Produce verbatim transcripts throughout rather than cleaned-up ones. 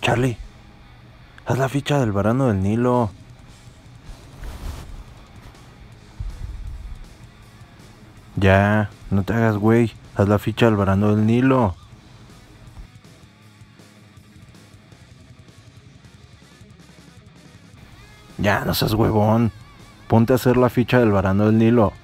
Charlie, haz la ficha del varano del Nilo. Ya, no te hagas güey, haz la ficha del varano del Nilo. Ya, no seas huevón. Ponte a hacer la ficha del varano del Nilo.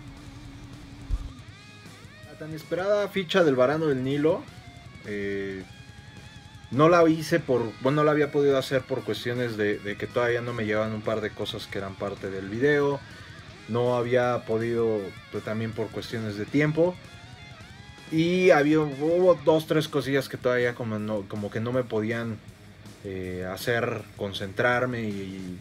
La tan esperada ficha del varano del Nilo, eh, no la hice por, bueno, no la había podido hacer por cuestiones de, de que todavía no me llevaban un par de cosas que eran parte del video. No había podido, pues, también por cuestiones de tiempo. Y había, hubo dos, tres cosillas que todavía como, no, como que no me podían eh, hacer concentrarme y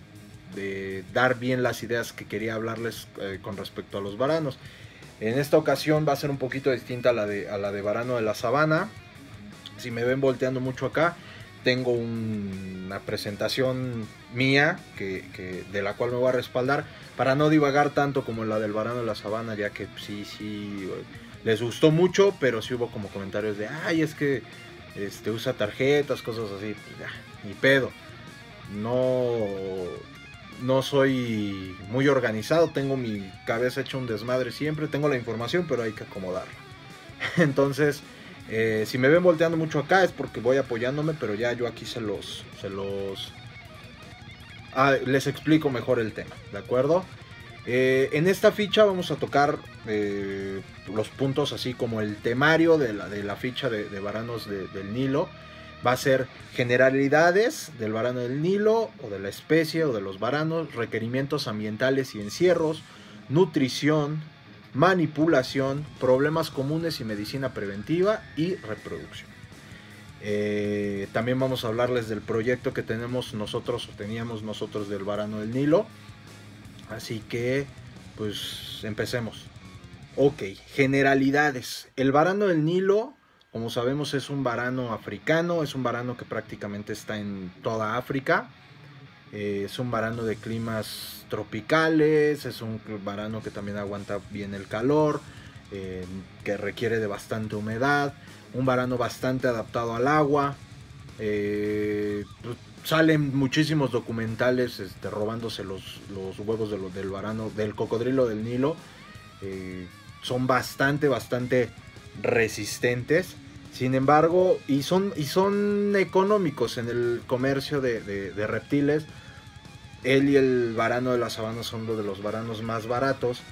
de dar bien las ideas que quería hablarles eh, con respecto a los varanos. En esta ocasión va a ser un poquito distinta a la de, a la de varano de la sabana. Si me ven volteando mucho acá, tengo un, una presentación mía que, que, de la cual me voy a respaldar para no divagar tanto como la del varano de la sabana, ya que sí, sí, les gustó mucho, pero sí hubo como comentarios de, ay, es que este, usa tarjetas, cosas así, pues ya, ni pedo. No, no soy muy organizado, tengo mi cabeza hecha un desmadre siempre, tengo la información, pero hay que acomodarla. Entonces, eh, si me ven volteando mucho acá es porque voy apoyándome, pero ya yo aquí se los, se los, ah, les explico mejor el tema, ¿de acuerdo? Eh, en esta ficha vamos a tocar eh, los puntos así como el temario de la, de la ficha de, de varanos de, del Nilo. Va a ser generalidades del varano del Nilo o de la especie o de los varanos, requerimientos ambientales y encierros, nutrición, manipulación, problemas comunes y medicina preventiva y reproducción. Eh, también vamos a hablarles del proyecto que tenemos nosotros o teníamos nosotros del varano del Nilo. Así que, pues, empecemos. Ok, generalidades. El varano del Nilo, como sabemos, es un varano africano, es un varano que prácticamente está en toda África. Eh, es un varano de climas tropicales, es un varano que también aguanta bien el calor, eh, que requiere de bastante humedad, un varano bastante adaptado al agua. Eh, salen muchísimos documentales este, robándose los, los huevos de lo, del varano, del cocodrilo del Nilo. Eh, son bastante, bastante resistentes. Sin embargo, y son, y son económicos en el comercio de, de, de reptiles. Él y el varano de la sabana son uno de los varanos más baratos.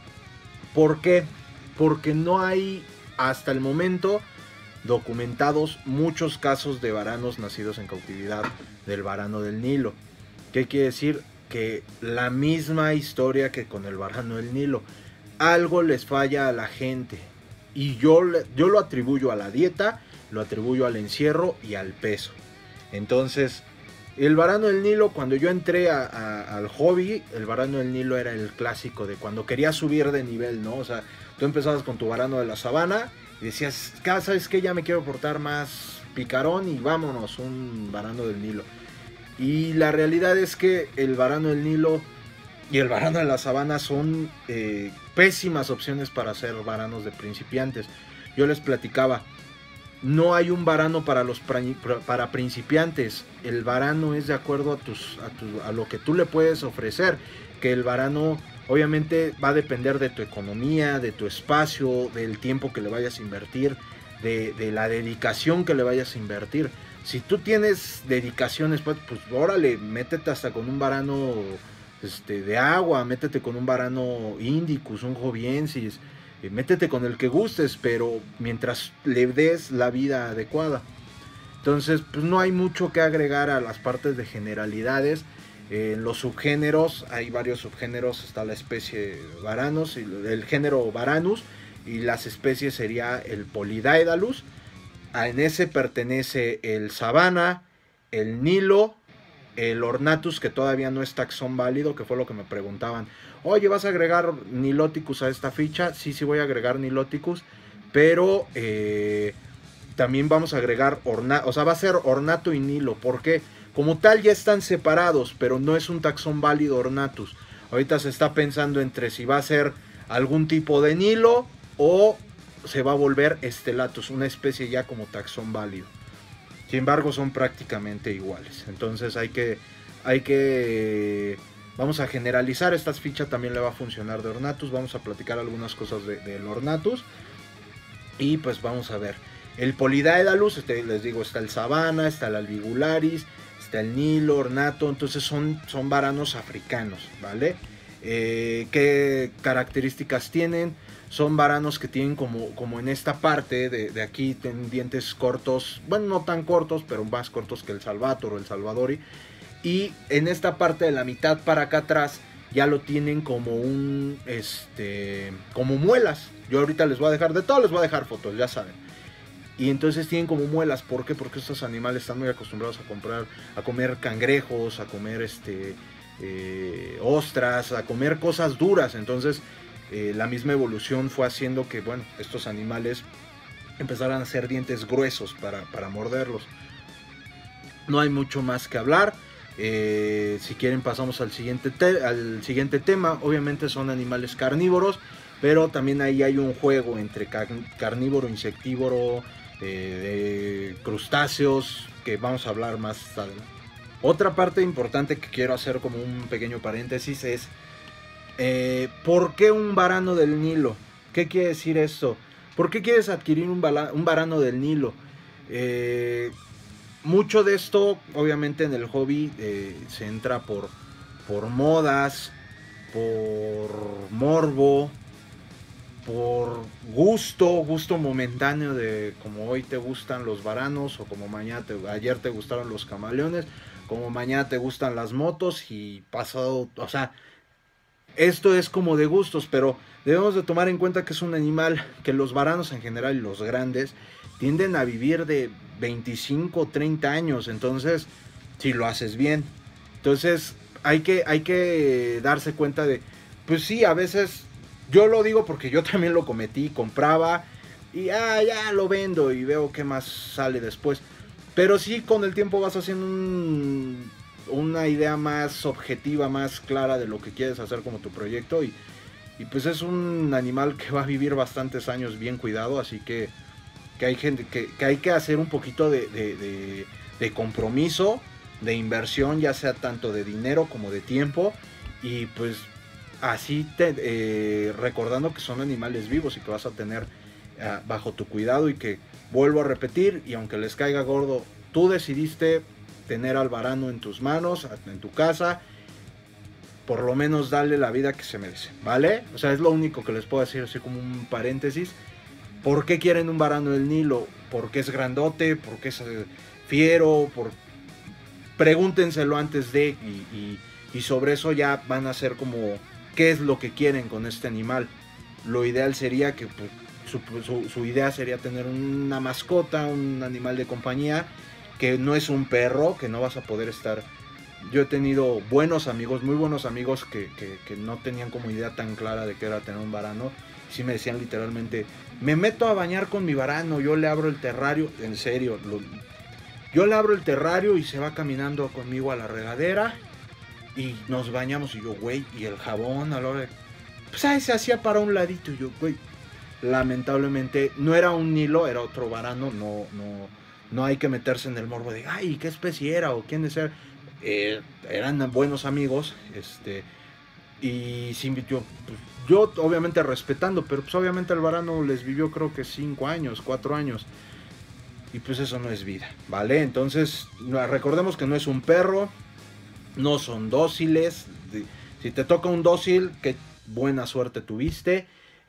¿Por qué? Porque no hay hasta el momento documentados muchos casos de varanos nacidos en cautividad del varano del Nilo. ¿Qué quiere decir? Que la misma historia que con el varano del Nilo. Algo les falla a la gente. Y yo, yo lo atribuyo a la dieta, lo atribuyo al encierro y al peso. Entonces, el varano del Nilo, cuando yo entré a, a, al hobby, el varano del Nilo era el clásico de cuando querías subir de nivel, ¿no? O sea, tú empezabas con tu varano de la sabana y decías, ¿sabes qué? Ya me quiero portar más picarón y vámonos, un varano del Nilo. Y la realidad es que el varano del Nilo y el varano de la sabana son eh, pésimas opciones para hacer varanos de principiantes. Yo les platicaba, no hay un varano para los para principiantes. El varano es de acuerdo a tus, a, tu, a lo que tú le puedes ofrecer. Que el varano obviamente va a depender de tu economía, de tu espacio, del tiempo que le vayas a invertir, de, de la dedicación que le vayas a invertir. Si tú tienes dedicaciones, pues, pues órale, métete hasta con un varano este, de agua, métete con un varano indicus, un joviensis, eh, métete con el que gustes, pero mientras le des la vida adecuada. Entonces, pues no hay mucho que agregar a las partes de generalidades. En eh, los subgéneros, hay varios subgéneros, está la especie Varanus, el género Varanus, y las especies sería el Polydaedalus. En ese pertenece el Sabana, el Nilo, el Ornatus, que todavía no es taxón válido, que fue lo que me preguntaban. Oye, ¿vas a agregar Niloticus a esta ficha? Sí, sí voy a agregar Niloticus, pero eh, también vamos a agregar Ornato, o sea, va a ser Ornato y Nilo. ¿Por qué? Como tal ya están separados, pero no es un taxón válido Ornatus. Ahorita se está pensando entre si va a ser algún tipo de Nilo o se va a volver Stellatus, una especie ya como taxón válido. Sin embargo, son prácticamente iguales. Entonces hay que, hay que, vamos a generalizar. Esta ficha también le va a funcionar de Ornatus. Vamos a platicar algunas cosas de, del Ornatus. Y pues vamos a ver. El Polydaedalus, este, les digo, está el Sabana, está el Albigularis, está el Nilo, Ornato. Entonces son, son varanos africanos, ¿vale? Eh, ¿Qué características tienen? Son varanos que tienen como, como en esta parte de, de aquí, tienen dientes cortos, bueno, no tan cortos, pero más cortos que el Salvator o el Salvadori. Y en esta parte de la mitad para acá atrás ya lo tienen como un, este, como muelas. Yo ahorita les voy a dejar, de todo les voy a dejar fotos, ya saben. Y entonces tienen como muelas, ¿por qué? Porque estos animales están muy acostumbrados a comprar, a comer cangrejos, a comer este, eh, ostras, a comer cosas duras. Entonces eh, la misma evolución fue haciendo que, bueno, estos animales empezaran a hacer dientes gruesos para, para morderlos. No hay mucho más que hablar. Eh, si quieren pasamos al siguiente, te al siguiente tema. Obviamente son animales carnívoros, pero también ahí hay un juego entre car carnívoro, insectívoro, eh, de crustáceos, que vamos a hablar más adelante. Otra parte importante que quiero hacer como un pequeño paréntesis es eh, ¿por qué un varano del Nilo? ¿Qué quiere decir esto? ¿Por qué quieres adquirir un, un varano del Nilo? Eh, mucho de esto obviamente en el hobby eh, se entra por, por modas, por morbo, por gusto, gusto momentáneo de como hoy te gustan los varanos o como mañana te, ayer te gustaron los camaleones, como mañana te gustan las motos y pasado, o sea, esto es como de gustos, pero debemos de tomar en cuenta que es un animal que los varanos en general y los grandes tienden a vivir de veinticinco, treinta años, entonces si lo haces bien, entonces hay que, hay que darse cuenta de, pues sí, a veces, yo lo digo porque yo también lo cometí, compraba y ah, ya lo vendo y veo qué más sale después. Pero sí, con el tiempo vas haciendo un, una idea más objetiva, más clara de lo que quieres hacer como tu proyecto. Y, y pues es un animal que va a vivir bastantes años bien cuidado. Así que, que, hay, gente, que, que hay que hacer un poquito de, de, de, de compromiso, de inversión, ya sea tanto de dinero como de tiempo. Y pues así te, eh, recordando que son animales vivos y que vas a tener eh, bajo tu cuidado y que... Vuelvo a repetir, y aunque les caiga gordo, tú decidiste tener al varano en tus manos, en tu casa, por lo menos darle la vida que se merece, ¿vale? O sea, es lo único que les puedo decir, así como un paréntesis. ¿Por qué quieren un varano del Nilo? ¿Porque es grandote? ¿Porque es fiero? Por... Pregúntenselo antes de, y, y, y sobre eso ya van a ser como, ¿qué es lo que quieren con este animal? Lo ideal sería que... Pues, Su, su, su idea sería tener una mascota, un animal de compañía, que no es un perro, que no vas a poder estar... Yo he tenido buenos amigos, muy buenos amigos que, que, que no tenían como idea tan clara de qué era tener un varano. Sí me decían literalmente, me meto a bañar con mi varano, yo le abro el terrario, en serio, lo, yo le abro el terrario y se va caminando conmigo a la regadera y nos bañamos. Y yo, güey, y el jabón a la hora de... Pues ahí se hacía para un ladito y yo, güey... Lamentablemente no era un Nilo, era otro varano. No, no, no hay que meterse en el morbo de ay, qué especie era o quién es ser. Eh, eran buenos amigos, este, y sí, yo, pues, yo obviamente respetando, pero pues obviamente el varano les vivió creo que cinco años, cuatro años, y pues eso no es vida, ¿vale? Entonces recordemos que no es un perro, no son dóciles. Si te toca un dócil, qué buena suerte tuviste.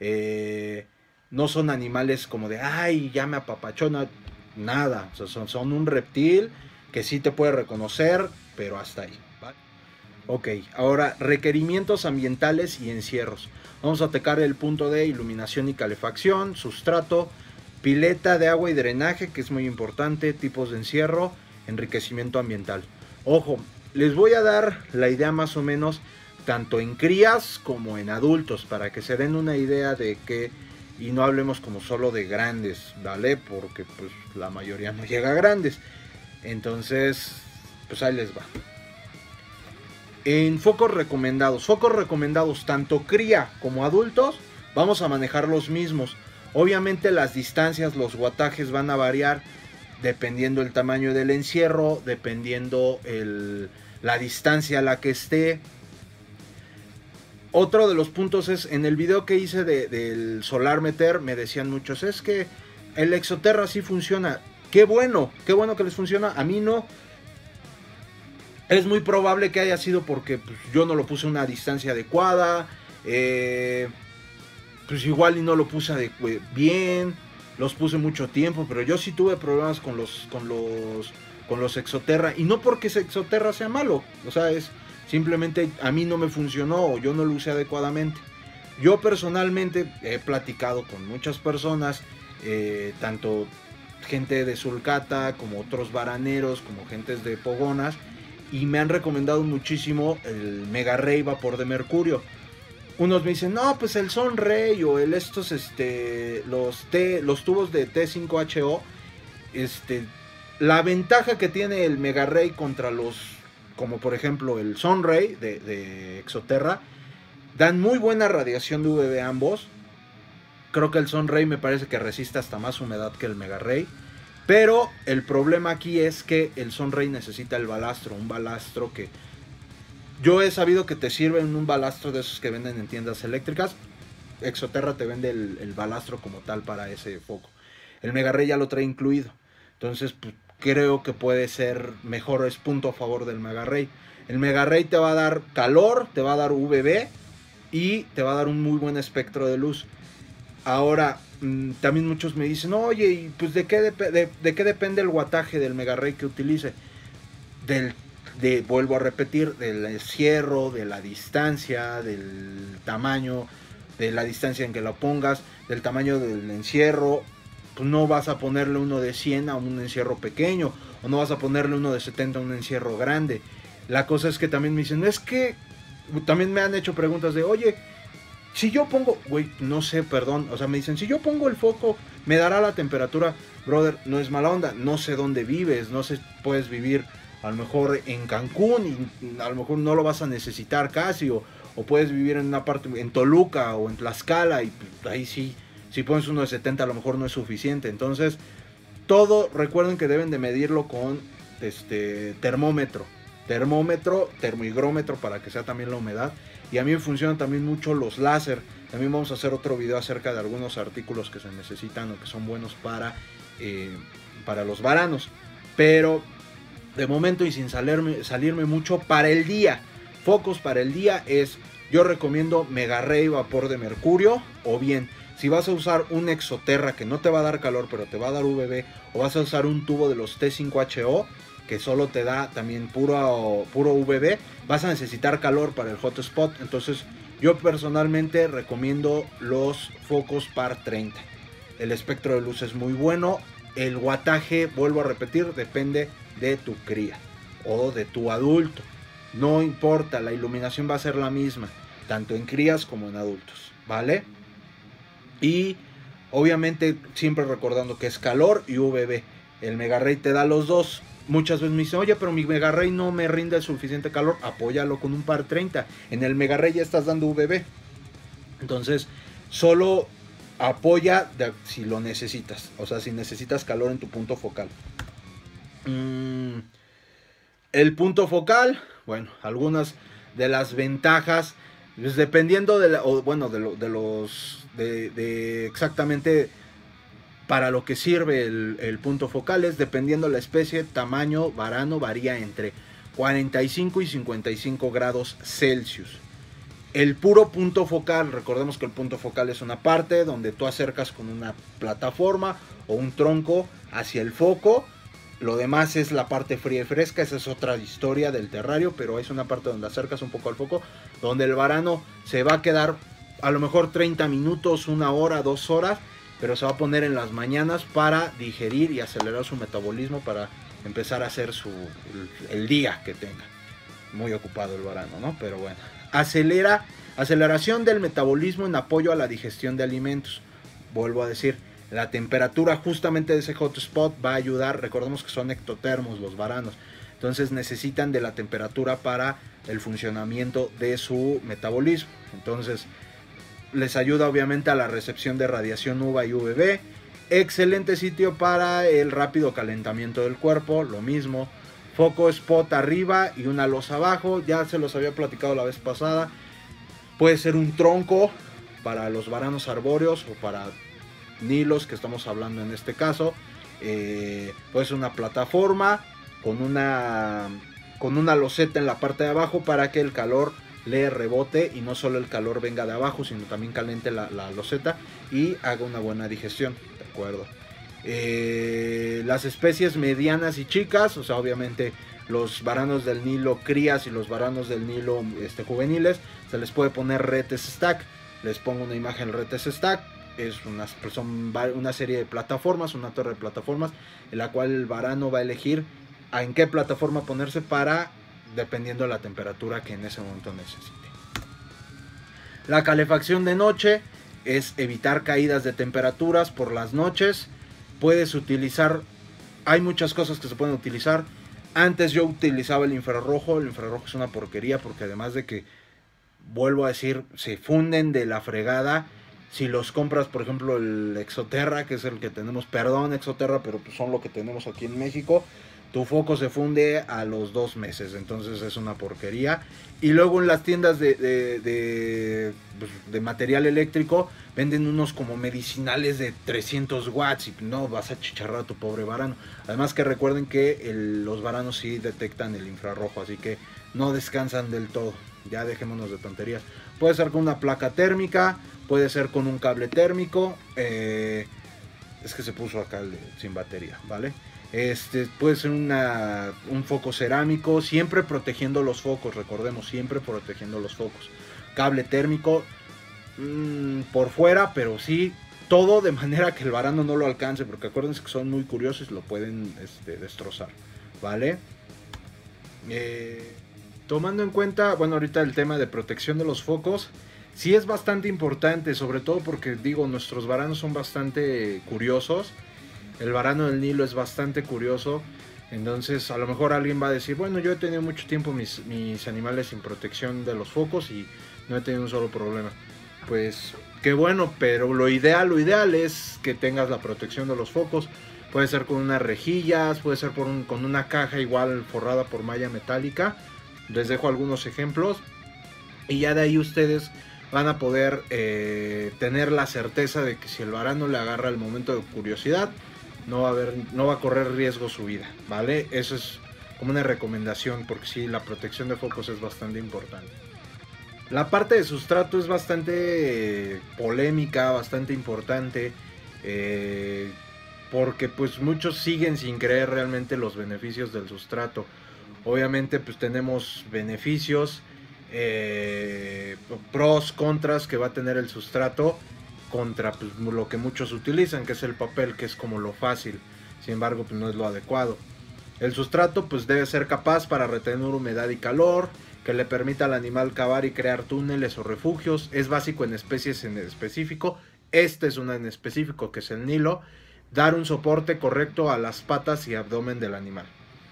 Eh, no son animales como de ay, ya me apapachó, no, nada, o sea, son, son un reptil que sí te puede reconocer, pero hasta ahí, ¿vale? Ok, ahora requerimientos ambientales y encierros. Vamos a tocar el punto de iluminación y calefacción, sustrato, pileta de agua y drenaje, que es muy importante, tipos de encierro, enriquecimiento ambiental. Ojo, les voy a dar la idea más o menos tanto en crías como en adultos, para que se den una idea de que, y no hablemos como solo de grandes, ¿vale? Porque pues la mayoría no llega a grandes. Entonces, pues ahí les va. En focos recomendados, focos recomendados tanto cría como adultos, vamos a manejar los mismos. Obviamente las distancias, los wattajes van a variar dependiendo el tamaño del encierro, dependiendo el, la distancia a la que esté. Otro de los puntos es, en el video que hice de, del Solar Meter, me decían muchos, es que el Exoterra sí funciona. Qué bueno, qué bueno que les funciona. A mí no. Es muy probable que haya sido porque pues, yo no lo puse a una distancia adecuada. Eh, pues igual y no lo puse de, bien. Los puse mucho tiempo. Pero yo sí tuve problemas con los, con los, con los Exoterra. Y no porque ese Exoterra sea malo. O sea, es simplemente a mí no me funcionó o yo no lo usé adecuadamente. Yo personalmente he platicado con muchas personas. Eh, tanto gente de Sulcata como otros varaneros. Como gentes de Pogonas. Y me han recomendado muchísimo el Mega Ray Vapor de Mercurio. Unos me dicen, no, pues el Sunray o el estos, este, los T, los tubos de T cinco H O. Este, la ventaja que tiene el Mega Ray contra los, como por ejemplo el Sunray de, de Exoterra, dan muy buena radiación de U V B ambos. Creo que el Sunray me parece que resiste hasta más humedad que el Mega Ray. Pero el problema aquí es que el Sunray necesita el balastro, un balastro que yo he sabido que te sirve en un balastro de esos que venden en tiendas eléctricas. Exoterra te vende el, el balastro como tal para ese foco. El Mega Ray ya lo trae incluido. Entonces pues, creo que puede ser mejor, es punto a favor del Mega Ray. El Mega Ray te va a dar calor, te va a dar U V B y te va a dar un muy buen espectro de luz. Ahora, mmm, también muchos me dicen, oye, ¿y pues de qué, de, de, de qué depende el wattaje del Mega Ray que utilice? Del, de, vuelvo a repetir, del encierro, de la distancia, del tamaño, de la distancia en que lo pongas, del tamaño del encierro. Pues no vas a ponerle uno de cien a un encierro pequeño, o no vas a ponerle uno de setenta a un encierro grande. La cosa es que también me dicen, es que, también me han hecho preguntas de, oye, si yo pongo, güey, no sé, perdón, o sea, me dicen, si yo pongo el foco, ¿me dará la temperatura? Brother, no es mala onda, no sé dónde vives, no sé, puedes vivir a lo mejor en Cancún y a lo mejor no lo vas a necesitar casi, o, o puedes vivir en una parte, en Toluca o en Tlaxcala, y pues, ahí sí, si pones uno de setenta a lo mejor no es suficiente. Entonces, todo, recuerden que deben de medirlo con este termómetro, termómetro, termohigrómetro para que sea también la humedad. Y a mí me funcionan también mucho los láser. También vamos a hacer otro video acerca de algunos artículos que se necesitan o que son buenos para, eh, para los varanos. Pero de momento y sin salirme, salirme mucho, para el día, focos para el día es, yo recomiendo Mega Ray Vapor de Mercurio. O bien, si vas a usar un Exoterra que no te va a dar calor pero te va a dar U V B, o vas a usar un tubo de los T cinco H O que solo te da también puro, puro U V B, vas a necesitar calor para el hotspot. Entonces yo personalmente recomiendo los focos par treinta. El espectro de luz es muy bueno. El wattaje, vuelvo a repetir, depende de tu cría o de tu adulto. No importa, la iluminación va a ser la misma, tanto en crías como en adultos, ¿vale? Y obviamente siempre recordando que es calor y U V B. El Mega Ray te da los dos. Muchas veces me dicen, oye, pero mi Mega Ray no me rinde el suficiente calor. Apóyalo con un par treinta. En el Mega Ray ya estás dando U V B. Entonces, solo apoya de, si lo necesitas. O sea, si necesitas calor en tu punto focal. Mm, el punto focal, bueno, algunas de las ventajas, pues dependiendo de la, o, bueno, de, lo, de los, de, de exactamente para lo que sirve el, el punto focal, es dependiendo la especie, tamaño, varano, varía entre cuarenta y cinco y cincuenta y cinco grados Celsius. El puro punto focal, recordemos que el punto focal es una parte donde tú acercas con una plataforma o un tronco hacia el foco. Lo demás es la parte fría y fresca, esa es otra historia del terrario, pero es una parte donde acercas un poco al foco, donde el varano se va a quedar a lo mejor treinta minutos, una hora, dos horas, pero se va a poner en las mañanas para digerir y acelerar su metabolismo para empezar a hacer su, el, el día que tenga. Muy ocupado el varano, ¿no? Pero bueno. Acelera, aceleración del metabolismo en apoyo a la digestión de alimentos. Vuelvo a decir, la temperatura justamente de ese hotspot va a ayudar. Recordemos que son ectotermos los varanos. Entonces necesitan de la temperatura para el funcionamiento de su metabolismo. Entonces les ayuda obviamente a la recepción de radiación U V A y U V B. Excelente sitio para el rápido calentamiento del cuerpo, lo mismo. Foco spot arriba y una losa abajo, ya se los había platicado la vez pasada. Puede ser un tronco para los varanos arbóreos o para nilos que estamos hablando en este caso. Eh, puede ser una plataforma con una, con una loseta en la parte de abajo para que el calor le rebote y no solo el calor venga de abajo, sino también caliente la, la loseta y haga una buena digestión. De acuerdo. Eh, las especies medianas y chicas, o sea, obviamente los varanos del Nilo crías y los varanos del Nilo este, juveniles, se les puede poner retes stack. Les pongo una imagen del retes stack. Es una, son una serie de plataformas, una torre de plataformas, en la cual el varano va a elegir a en qué plataforma ponerse para, dependiendo de la temperatura que en ese momento necesite. La calefacción de noche es evitar caídas de temperaturas por las noches. Puedes utilizar, hay muchas cosas que se pueden utilizar. Antes yo utilizaba el infrarrojo. El infrarrojo es una porquería porque además de que, vuelvo a decir, se funden de la fregada. Si los compras, por ejemplo, el Exoterra, que es el que tenemos, perdón Exoterra, pero pues son lo que tenemos aquí en México, tu foco se funde a los dos meses, entonces es una porquería. Y luego en las tiendas de, de, de, de material eléctrico venden unos como medicinales de trescientos watts y no vas a chicharrar a tu pobre varano. Además que recuerden que el, los varanos sí detectan el infrarrojo, así que no descansan del todo. Ya dejémonos de tonterías. Puede ser con una placa térmica, puede ser con un cable térmico. Eh, es que se puso acá el de, sin batería, ¿vale? Este puede ser una, un foco cerámico, siempre protegiendo los focos, recordemos, siempre protegiendo los focos. Cable térmico mmm, por fuera, pero sí, todo de manera que el varano no lo alcance, porque acuérdense que son muy curiosos y lo pueden este, destrozar, ¿vale? Eh, tomando en cuenta, bueno, ahorita el tema de protección de los focos, sí es bastante importante, sobre todo porque, digo, nuestros varanos son bastante curiosos. El varano del Nilo es bastante curioso. Entonces a lo mejor alguien va a decir, bueno, yo he tenido mucho tiempo mis, mis animales sin protección de los focos y no he tenido un solo problema. Pues qué bueno, pero lo ideal, lo ideal es que tengas la protección de los focos. Puede ser con unas rejillas, puede ser por un, con una caja igual forrada por malla metálica. Les dejo algunos ejemplos y ya de ahí ustedes van a poder eh, tener la certeza de que si el varano le agarra el momento de curiosidad, no va a haber, no va a correr riesgo su vida, ¿vale? Eso es como una recomendación, porque sí, la protección de focos es bastante importante. La parte de sustrato es bastante polémica, bastante importante, eh, porque pues muchos siguen sin creer realmente los beneficios del sustrato. Obviamente pues tenemos beneficios, eh, pros, contras que va a tener el sustrato contra pues, lo que muchos utilizan, que es el papel, que es como lo fácil. Sin embargo, pues no es lo adecuado. El sustrato pues debe ser capaz para retener humedad y calor, que le permita al animal cavar y crear túneles o refugios. Es básico en especies en específico. Este es una en específico, que es el Nilo. Dar un soporte correcto a las patas y abdomen del animal.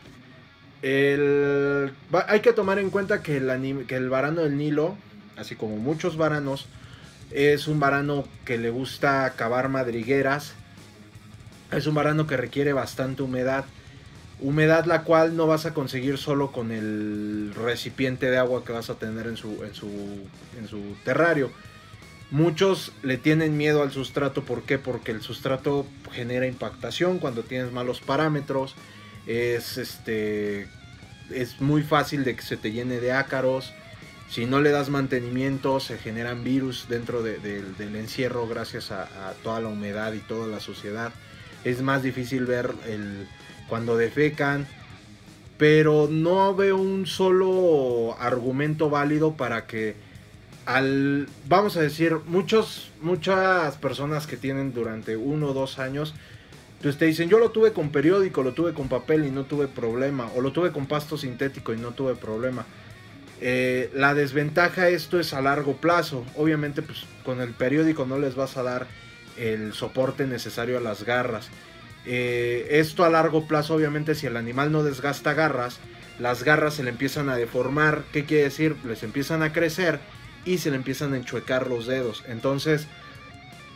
El... Hay que tomar en cuenta que el, anim... que el varano del Nilo, así como muchos varanos, es un varano que le gusta cavar madrigueras. Es un varano que requiere bastante humedad. Humedad la cual no vas a conseguir solo con el recipiente de agua que vas a tener en su, en su, en su terrario. Muchos le tienen miedo al sustrato. ¿Por qué? Porque el sustrato genera impactación cuando tienes malos parámetros. Es, este, es muy fácil de que se te llene de ácaros. Si no le das mantenimiento, se generan virus dentro de, de, del encierro gracias a, a toda la humedad y toda la suciedad. Es más difícil ver el, cuando defecan, pero no veo un solo argumento válido para que, al, vamos a decir, muchos, muchas personas que tienen durante uno o dos años, pues te dicen, yo lo tuve con periódico, lo tuve con papel y no tuve problema, o lo tuve con pasto sintético y no tuve problema. Eh, la desventaja esto es a largo plazo. Obviamente pues con el periódico no les vas a dar el soporte necesario a las garras. Eh, esto a largo plazo, obviamente, si el animal no desgasta garras, las garras se le empiezan a deformar. ¿Qué quiere decir? Les empiezan a crecer y se le empiezan a enchuecar los dedos. Entonces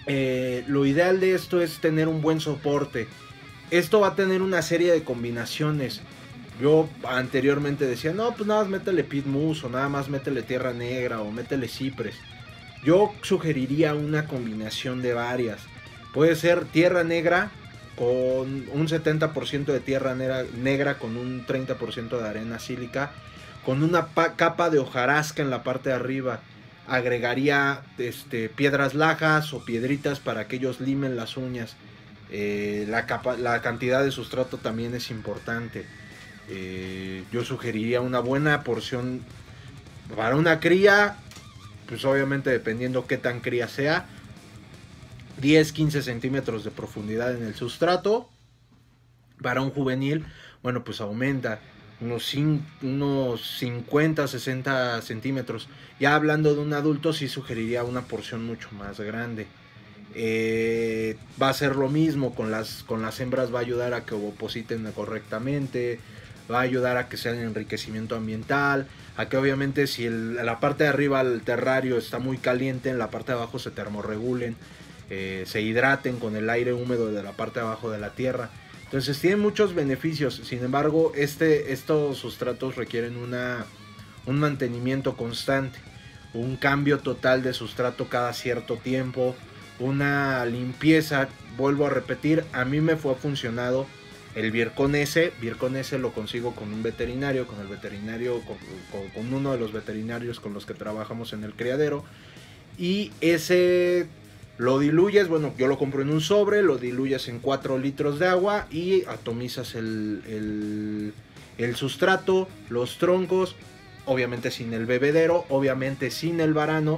eh, lo ideal de esto es tener un buen soporte. Esto va a tener una serie de combinaciones. Yo anteriormente decía, no, pues nada más métele pit moose, o nada más métele tierra negra, o métele cipres. Yo sugeriría una combinación de varias. Puede ser tierra negra con un setenta por ciento de tierra negra, negra con un treinta por ciento de arena sílica, con una capa de hojarasca en la parte de arriba. Agregaría este, piedras lajas o piedritas para que ellos limen las uñas. Eh, la, capa, la cantidad de sustrato también es importante. Eh, yo sugeriría una buena porción para una cría, pues obviamente dependiendo qué tan cría sea, diez a quince centímetros de profundidad en el sustrato. Para un juvenil, bueno, pues aumenta unos, cinco, unos cincuenta a sesenta centímetros. Ya hablando de un adulto, sí sugeriría una porción mucho más grande. Eh, va a ser lo mismo con las, con las hembras, va a ayudar a que ovopositen correctamente, va a ayudar a que sea un enriquecimiento ambiental, a que obviamente si el, la parte de arriba el terrario está muy caliente, en la parte de abajo se termorregulen, eh, se hidraten con el aire húmedo de la parte de abajo de la tierra. Entonces tiene muchos beneficios. Sin embargo, este, estos sustratos requieren una, un mantenimiento constante, un cambio total de sustrato cada cierto tiempo, una limpieza. Vuelvo a repetir, a mí me fue funcionado el Virkon S. Virkon S lo consigo con un veterinario, con el veterinario, con, con, con uno de los veterinarios con los que trabajamos en el criadero. Y ese lo diluyes, bueno, yo lo compro en un sobre, lo diluyes en cuatro litros de agua y atomizas el, el, el sustrato, los troncos, obviamente sin el bebedero, obviamente sin el varano,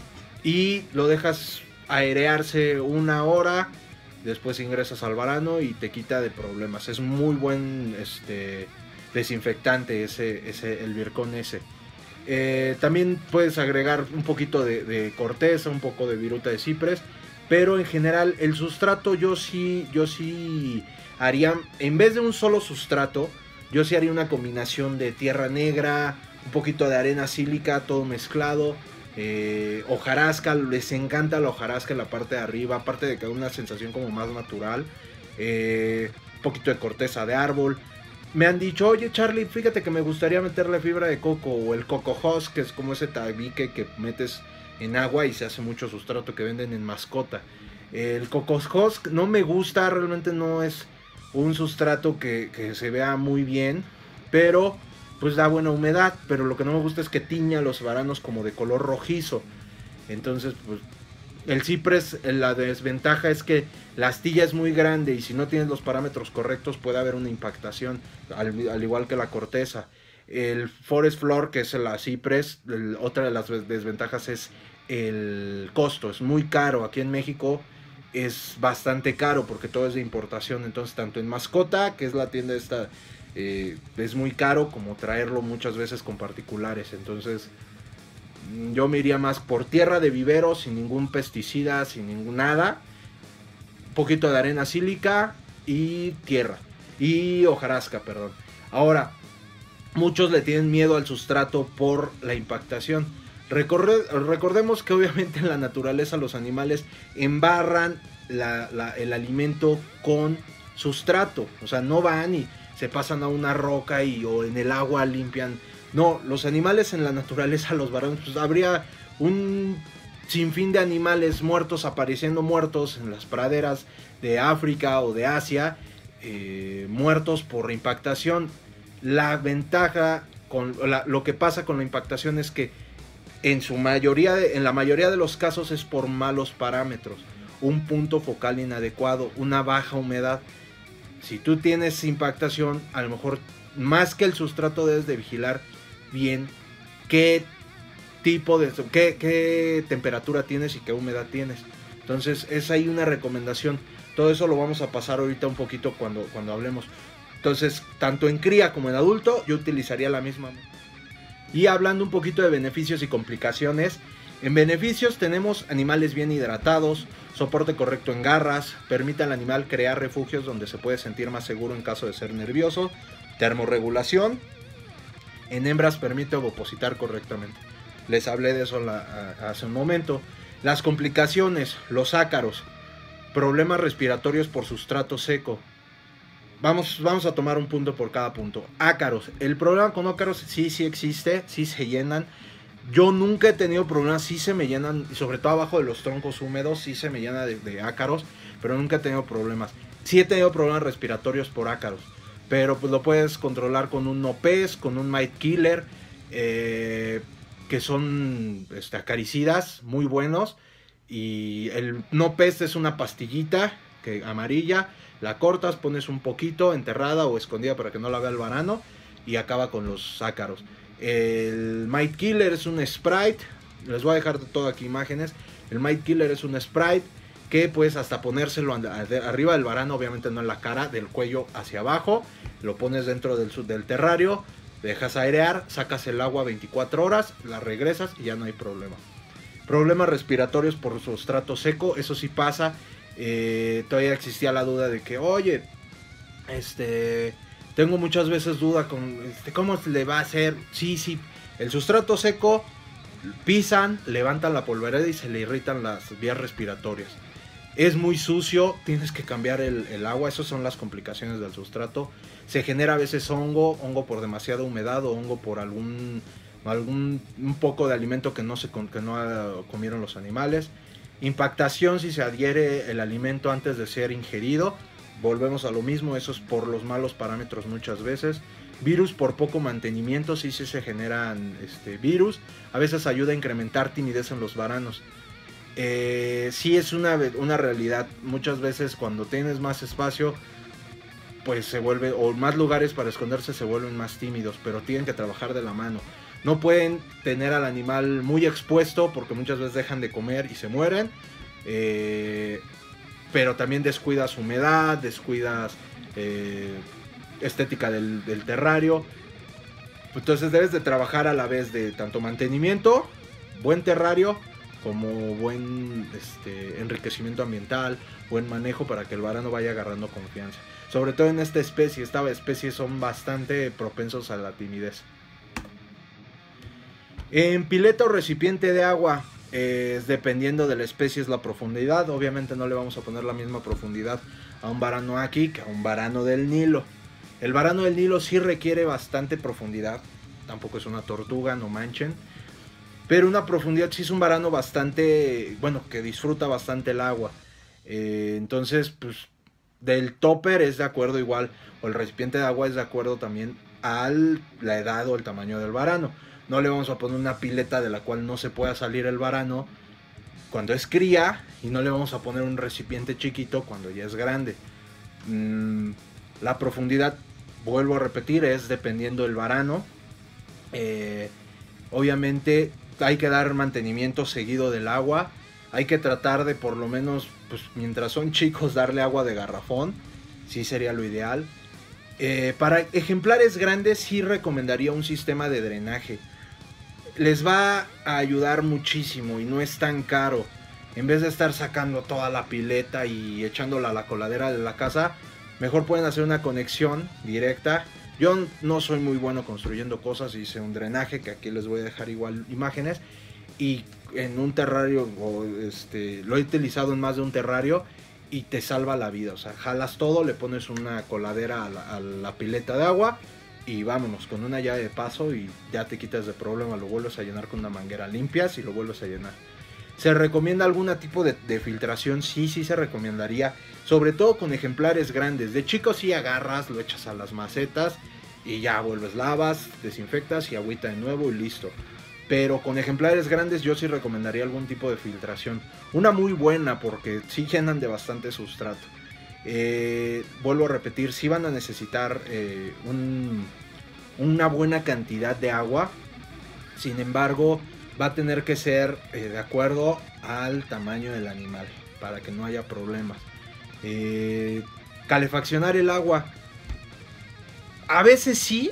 y lo dejas airearse una hora. Después ingresas al varano y te quita de problemas. Es muy buen este, desinfectante ese, ese, el Virkon S. Eh, también puedes agregar un poquito de, de corteza, un poco de viruta de ciprés. Pero en general el sustrato yo sí, yo sí haría, en vez de un solo sustrato, yo sí haría una combinación de tierra negra, un poquito de arena sílica, todo mezclado. Eh, hojarasca, les encanta la hojarasca en la parte de arriba, aparte de que da una sensación como más natural. Eh, un poquito de corteza de árbol. Me han dicho, oye Charlie, fíjate que me gustaría meterle fibra de coco o el coco husk, que es como ese tabique que metes en agua y se hace mucho sustrato que venden en mascota. El coco husk no me gusta, realmente no es un sustrato que, que se vea muy bien, pero pues da buena humedad, pero lo que no me gusta es que tiña los varanos como de color rojizo. Entonces, pues el ciprés, la desventaja es que la astilla es muy grande y si no tienes los parámetros correctos puede haber una impactación, al, al igual que la corteza. El forest floor, que es la ciprés, el, otra de las desventajas es el costo, es muy caro. Aquí en México es bastante caro porque todo es de importación, entonces tanto en mascota, que es la tienda esta, Eh, es muy caro, como traerlo muchas veces con particulares. Entonces yo me iría más por tierra de vivero, sin ningún pesticida, sin ningún nada, un poquito de arena sílica y tierra y hojarasca, perdón. Ahora, muchos le tienen miedo al sustrato por la impactación. Recorde, recordemos que obviamente en la naturaleza los animales embarran la, la, el alimento con sustrato, o sea, no van y se pasan a una roca y o en el agua limpian. No, los animales en la naturaleza, los varones, pues habría un sinfín de animales muertos apareciendo muertos en las praderas de África o de Asia, eh, muertos por impactación. La ventaja con la, lo que pasa con la impactación es que en su mayoría, de, en la mayoría de los casos es por malos parámetros, un punto focal inadecuado, una baja humedad. Si tú tienes impactación, a lo mejor más que el sustrato debes de vigilar bien qué tipo de, qué, qué temperatura tienes y qué humedad tienes. Entonces es ahí una recomendación. Todo eso lo vamos a pasar ahorita un poquito cuando, cuando hablemos. Entonces, tanto en cría como en adulto, yo utilizaría la misma. Y hablando un poquito de beneficios y complicaciones. En beneficios tenemos animales bien hidratados, soporte correcto en garras, permite al animal crear refugios donde se puede sentir más seguro en caso de ser nervioso, termorregulación, en hembras permite ovopositar correctamente. Les hablé de eso la, a, hace un momento. Las complicaciones, los ácaros, problemas respiratorios por sustrato seco. Vamos, vamos a tomar un punto por cada punto. Ácaros. El problema con ácaros sí, sí existe, sí se llenan. Yo nunca he tenido problemas, sí se me llenan, sobre todo abajo de los troncos húmedos, sí se me llena de, de ácaros, pero nunca he tenido problemas. Sí he tenido problemas respiratorios por ácaros, pero pues lo puedes controlar con un no-pez, con un mite killer, eh, que son este, acaricidas, muy buenos. Y el no-pez es una pastillita que, amarilla. La cortas, pones un poquito enterrada o escondida para que no la vea el varano y acaba con los ácaros. El Mite Killer es un Sprite. Les voy a dejar todo aquí imágenes. El Mite Killer es un Sprite que puedes hasta ponérselo arriba del varano, obviamente no en la cara, del cuello hacia abajo. Lo pones dentro del, del terrario, dejas airear, sacas el agua veinticuatro horas, la regresas y ya no hay problema. Problemas respiratorios por sustrato seco, eso sí pasa. Eh, todavía existía la duda de que, oye, este, tengo muchas veces duda con, este, ¿cómo le va a hacer? Sí, sí, el sustrato seco, pisan, levantan la polvareda y se le irritan las vías respiratorias. Es muy sucio, tienes que cambiar el, el agua, esas son las complicaciones del sustrato. Se genera a veces hongo, hongo por demasiada humedad o hongo por algún, algún un poco de alimento que no, se, que no comieron los animales. Impactación si se adhiere el alimento antes de ser ingerido. Volvemos a lo mismo, eso es por los malos parámetros muchas veces. Virus por poco mantenimiento, sí, sí se generan este, virus. A veces ayuda a incrementar timidez en los varanos. Eh, sí es una, una realidad. Muchas veces cuando tienes más espacio, pues se vuelve, o más lugares para esconderse, se vuelven más tímidos. Pero tienen que trabajar de la mano. No pueden tener al animal muy expuesto porque muchas veces dejan de comer y se mueren. Eh, pero también descuidas humedad, descuidas eh, estética del, del terrario. Entonces debes de trabajar a la vez de tanto mantenimiento, buen terrario, como buen este, enriquecimiento ambiental, buen manejo para que el varano vaya agarrando confianza. Sobre todo en esta especie, esta especie son bastante propensos a la timidez. En pileta o recipiente de agua, eh, dependiendo de la especie es la profundidad. Obviamente no le vamos a poner la misma profundidad a un varano aquí que a un varano del Nilo. El varano del Nilo sí requiere bastante profundidad. Tampoco es una tortuga, no manchen. Pero una profundidad sí es un varano bastante, bueno, que disfruta bastante el agua. Eh, entonces, pues, del topper es de acuerdo igual, o el recipiente de agua es de acuerdo también a la edad o el tamaño del varano. No le vamos a poner una pileta de la cual no se pueda salir el varano cuando es cría, y no le vamos a poner un recipiente chiquito cuando ya es grande. Mm, la profundidad, vuelvo a repetir, es dependiendo del varano. Eh, obviamente hay que dar mantenimiento seguido del agua. Hay que tratar de por lo menos, pues, mientras son chicos, darle agua de garrafón. Sí sería lo ideal. Eh, para ejemplares grandes sí recomendaría un sistema de drenaje. Les va a ayudar muchísimo y no es tan caro. En vez de estar sacando toda la pileta y echándola a la coladera de la casa, mejor pueden hacer una conexión directa. Yo no soy muy bueno construyendo cosas, hice un drenaje que aquí les voy a dejar igual imágenes, y en un terrario, o este, lo he utilizado en más de un terrario y te salva la vida. O sea, jalas todo, le pones una coladera a la, a la pileta de agua y vámonos, con una llave de paso y ya te quitas de problema. Lo vuelves a llenar con una manguera, limpias y lo vuelves a llenar. ¿Se recomienda algún tipo de, de filtración? Sí, sí se recomendaría, sobre todo con ejemplares grandes. De chicos sí agarras, lo echas a las macetas y ya vuelves, lavas, desinfectas y agüita de nuevo y listo. Pero con ejemplares grandes yo sí recomendaría algún tipo de filtración. Una muy buena, porque sí llenan de bastante sustrato. Eh, vuelvo a repetir, sí van a necesitar eh, un, una buena cantidad de agua. Sin embargo, va a tener que ser eh, de acuerdo al tamaño del animal, para que no haya problemas. Eh, calefaccionar el agua, a veces sí,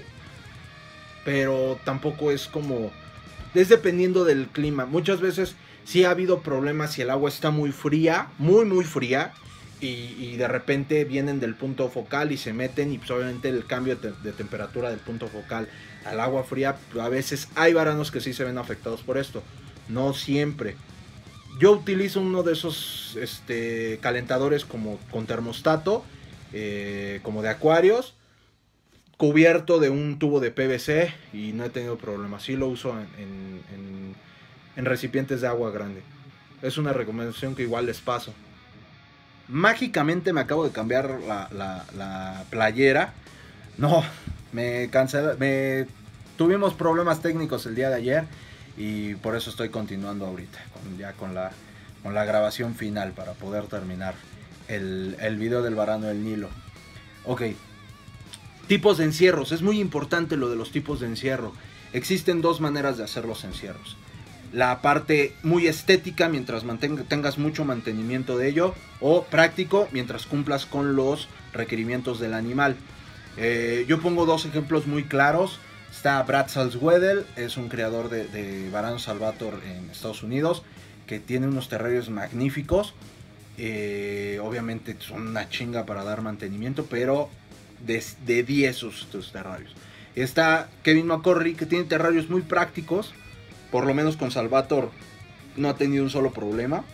pero tampoco es como... Es dependiendo del clima. Muchas veces sí ha habido problemas si el agua está muy fría, muy muy fría, y, y de repente vienen del punto focal y se meten, y pues obviamente el cambio de, de temperatura del punto focal al agua fría, a veces hay varanos que sí se ven afectados por esto. No siempre. Yo utilizo uno de esos este, calentadores como con termostato, eh, como de acuarios, cubierto de un tubo de P V C y no he tenido problemas. Sí lo uso en, en, en, en recipientes de agua grande. Es una recomendación que igual les paso. Mágicamente me acabo de cambiar la, la, la playera. No, me cancelé, me tuvimos problemas técnicos el día de ayer y por eso estoy continuando ahorita, con, ya con la, con la grabación final para poder terminar el, el video del varano del Nilo. Ok, tipos de encierros, es muy importante lo de los tipos de encierro. Existen dos maneras de hacer los encierros. La parte muy estética, mientras mantenga, tengas mucho mantenimiento de ello, o práctico, mientras cumplas con los requerimientos del animal. Eh, yo pongo dos ejemplos muy claros. Está Brad Salzwedel, es un creador de, de Varano Salvator en Estados Unidos, que tiene unos terrarios magníficos. Eh, obviamente son una chinga para dar mantenimiento, pero de, de diez sus, sus terrarios. Está Kevin McCorley, que tiene terrarios muy prácticos. Por lo menos con Salvator no ha tenido un solo problema.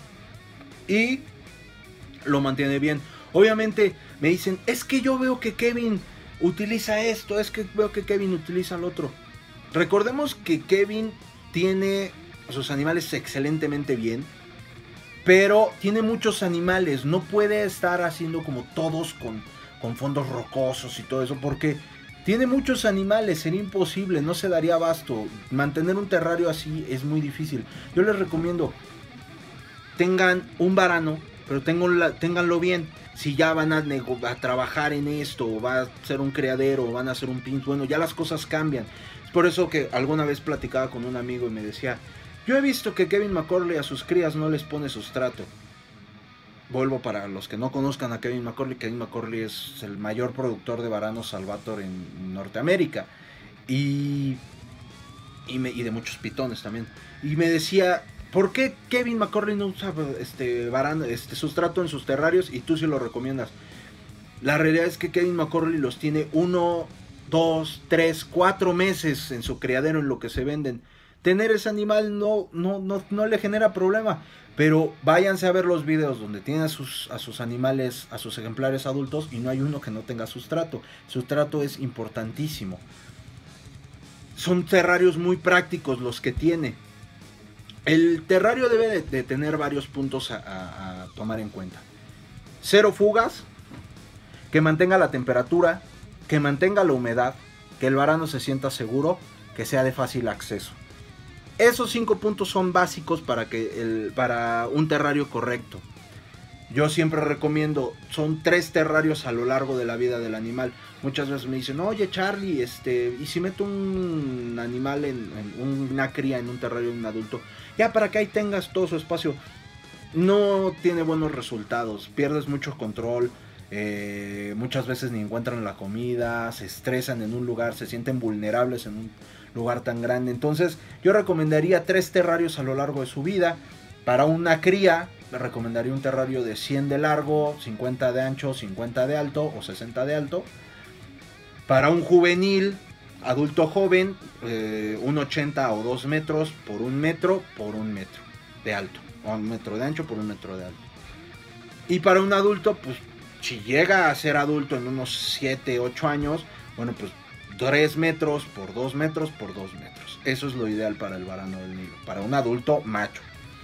Y lo mantiene bien. Obviamente me dicen, es que yo veo que Kevin utiliza esto, es que veo que Kevin utiliza lo otro. Recordemos que Kevin tiene a sus animales excelentemente bien, pero tiene muchos animales. No puede estar haciendo como todos con, con fondos rocosos y todo eso, porque tiene muchos animales, sería imposible, no se daría abasto. Mantener un terrario así es muy difícil. Yo les recomiendo, tengan un varano, pero ténganlo bien. Si ya van a, a trabajar en esto, o va a ser un criadero, o van a hacer un pinch, bueno, ya las cosas cambian. Es por eso que alguna vez platicaba con un amigo y me decía, yo he visto que Kevin McCorley a sus crías no les pone sustrato. Vuelvo para los que no conozcan a Kevin McCorley. Kevin McCorley es el mayor productor de varanos Salvator en Norteamérica. Y, y, me, y de muchos pitones también. Y me decía, ¿por qué Kevin McCorley no usa este, varano, este sustrato en sus terrarios y tú sí lo recomiendas? La realidad es que Kevin McCorley los tiene uno, dos, tres, cuatro meses en su criadero en lo que se venden. Tener ese animal no, no, no, no le genera problema. Pero váyanse a ver los videos donde tienen a sus, a sus animales, a sus ejemplares adultos, y no hay uno que no tenga sustrato. Sustrato es importantísimo. Son terrarios muy prácticos los que tiene. El terrario debe de, de tener varios puntos a, a, a tomar en cuenta. Cero fugas, que mantenga la temperatura, que mantenga la humedad, que el varano se sienta seguro, que sea de fácil acceso. Esos cinco puntos son básicos para, que el, para un terrario correcto. Yo siempre recomiendo, son tres terrarios a lo largo de la vida del animal. Muchas veces me dicen, oye Charlie, este, ¿y si meto un animal, en, en una cría en un terrario de un adulto? Ya para que ahí tengas todo su espacio. No tiene buenos resultados, pierdes mucho control. Eh, muchas veces ni encuentran la comida, se estresan en un lugar, se sienten vulnerables en un lugar tan grande. Entonces yo recomendaría tres terrarios a lo largo de su vida. Para una cría le recomendaría un terrario de cien de largo, cincuenta de ancho, cincuenta de alto o sesenta de alto. Para un juvenil, adulto joven, eh, un ochenta o dos metros por un metro por un metro de alto, o un metro de ancho por un metro de alto. Y para un adulto, pues si llega a ser adulto en unos siete, ocho años, bueno, pues tres metros por dos metros por dos metros. Eso es lo ideal para el varano del Nilo, para un adulto macho.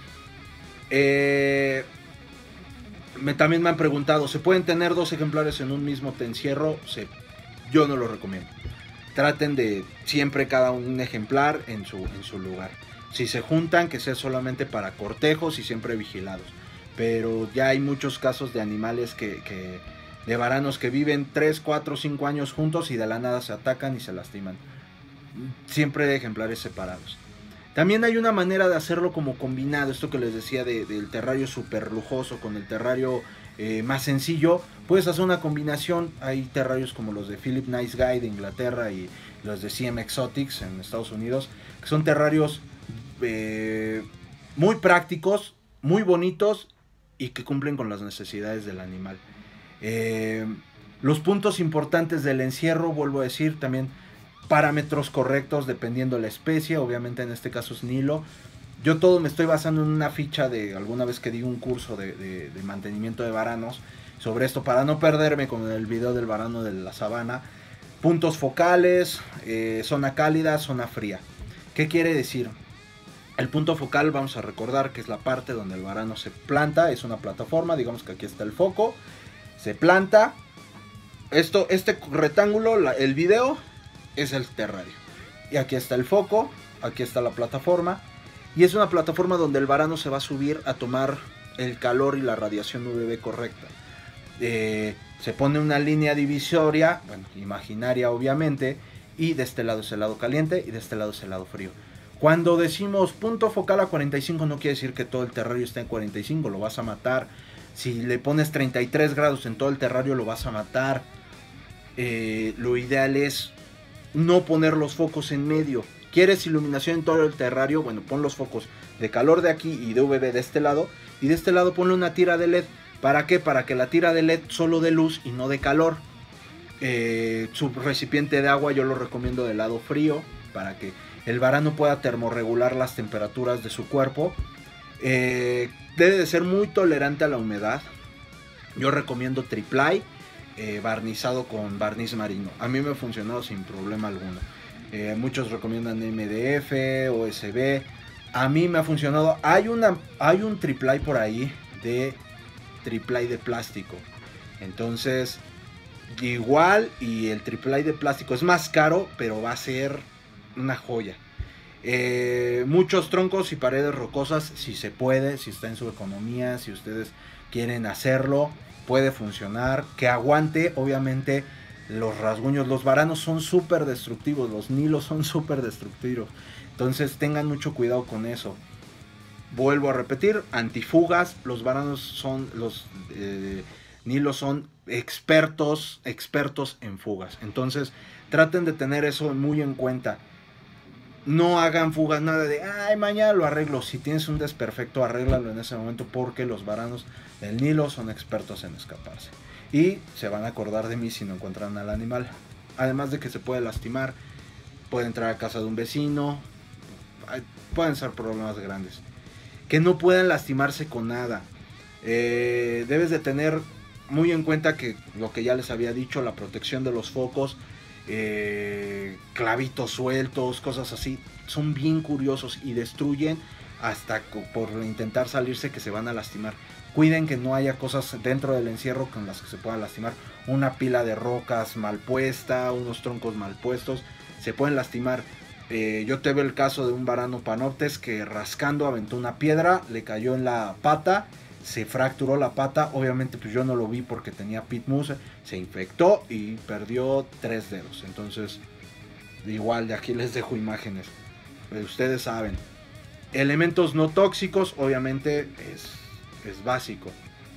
Eh, me, también me han preguntado, ¿se pueden tener dos ejemplares en un mismo encierro? Se, yo no lo recomiendo. Traten de siempre cada un ejemplar en su, en su lugar. Si se juntan, que sea solamente para cortejos y siempre vigilados. Pero ya hay muchos casos de animales que... que de varanos que viven tres, cuatro, cinco años juntos y de la nada se atacan y se lastiman. Siempre de ejemplares separados. También hay una manera de hacerlo como combinado. Esto que les decía de, del terrario super lujoso con el terrario eh, más sencillo. Puedes hacer una combinación. Hay terrarios como los de Philip Nice Guy de Inglaterra y los de C M Exotics en Estados Unidos, que son terrarios eh, muy prácticos, muy bonitos y que cumplen con las necesidades del animal. Eh, los puntos importantes del encierro, vuelvo a decir, también parámetros correctos dependiendo de la especie. Obviamente en este caso es Nilo. yo todo me estoy basando en una ficha de alguna vez que di un curso de, de, de mantenimiento de varanos sobre esto, para no perderme con el video del varano de la sabana. Puntos focales, eh, zona cálida, zona fría. ¿Qué quiere decir? El punto focal, vamos a recordar que es la parte donde el varano se planta, es una plataforma, digamos que aquí está el foco, se planta. Esto, este rectángulo, la, el video, es el terrario. Y aquí está el foco, aquí está la plataforma. Y es una plataforma donde el varano se va a subir a tomar el calor y la radiación U V B correcta. Eh, se pone una línea divisoria, bueno, imaginaria obviamente, y de este lado es el lado caliente y de este lado es el lado frío. Cuando decimos punto focal a cuarenta y cinco, no quiere decir que todo el terrario esté en cuarenta y cinco, lo vas a matar. Si le pones treinta y tres grados en todo el terrario, lo vas a matar. Eh, lo ideal es no poner los focos en medio. ¿Quieres iluminación en todo el terrario? Bueno, pon los focos de calor de aquí y de U V B de este lado. Y de este lado ponle una tira de L E D. ¿Para qué? Para que la tira de L E D solo dé luz y no de calor. Eh, su recipiente de agua yo lo recomiendo del lado frío, para que el varano pueda termorregular las temperaturas de su cuerpo. Eh, debe de ser muy tolerante a la humedad. Yo recomiendo triplay, eh, barnizado con barniz marino. A mí me ha funcionado sin problema alguno. Eh, muchos recomiendan M D F, O S B. A mí me ha funcionado. Hay, una, hay un triplay por ahí de triplay de plástico. Entonces, igual, y el triplay de plástico es más caro, pero va a ser una joya. Eh, muchos troncos y paredes rocosas, si se puede, si está en su economía, si ustedes quieren hacerlo, puede funcionar. Que aguante, obviamente, los rasguños. Los varanos son súper destructivos, los nilos son súper destructivos. Entonces tengan mucho cuidado con eso. Vuelvo a repetir, antifugas. Los varanos son, los eh, nilos son expertos, expertos en fugas. Entonces traten de tener eso muy en cuenta. No hagan fugas, nada de, ay, mañana lo arreglo. Si tienes un desperfecto, arréglalo en ese momento, porque los varanos del Nilo son expertos en escaparse. Y se van a acordar de mí si no encuentran al animal. Además de que se puede lastimar, puede entrar a casa de un vecino, pueden ser problemas grandes. Que no puedan lastimarse con nada. Eh, debes de tener muy en cuenta que lo que ya les había dicho, la protección de los focos, eh, clavitos sueltos, cosas así, son bien curiosos y destruyen hasta por intentar salirse, que se van a lastimar. Cuiden que no haya cosas dentro del encierro con las que se puedan lastimar. Una pila de rocas mal puesta, unos troncos mal puestos, se pueden lastimar. Eh, yo tuve el caso de un varano panoptes que rascando aventó una piedra, le cayó en la pata, se fracturó la pata. Obviamente pues yo no lo vi porque tenía pit moose, se infectó y perdió tres dedos. Entonces igual de aquí les dejo imágenes, pues ustedes saben. Elementos no tóxicos, obviamente es, es básico.